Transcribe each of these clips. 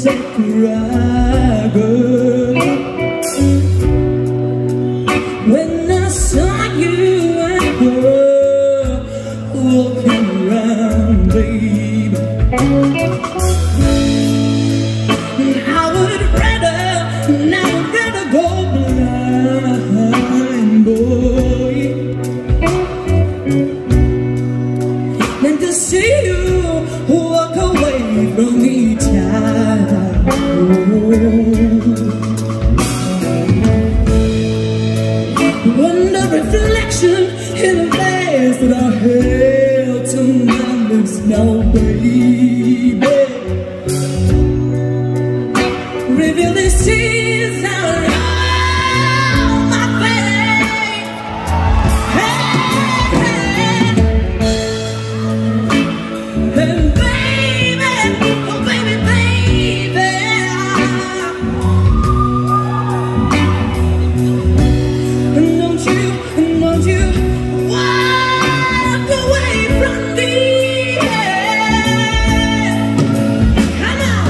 take a ride, girl. When I saw you and girl walking around, baby, I would rather go blind, boy, than to see you walk away from each other. When the reflection in the glass that I held to my lips now, baby, reveal the seas around my face. And baby, oh baby, baby, don't you walk away from me. Come on.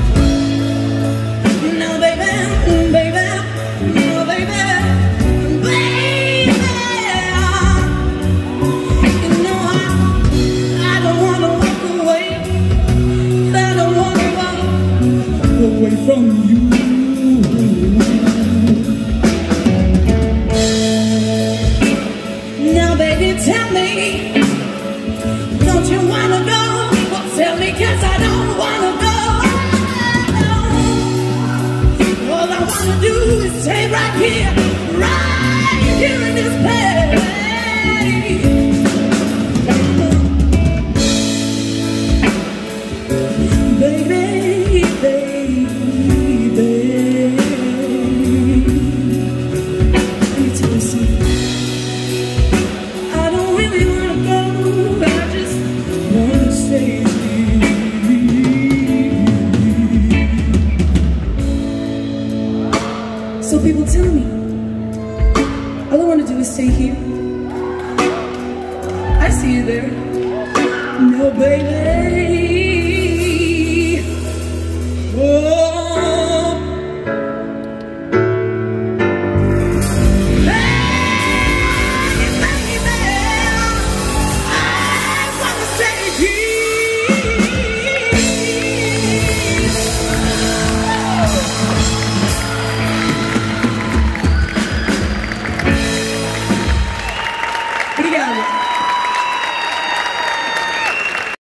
No, baby, baby, no, baby, baby. You know I don't wanna walk away. I don't wanna walk away from you. Now, baby, tell me, don't you wanna go? Well, tell me, 'cause I don't wanna go. All I wanna do is stay right here in this place. Baby, baby, let me tell you something. I don't really wanna go, but I just wanna stay here. So people tell me, all I wanna do is stay here. I see you there. No, baby.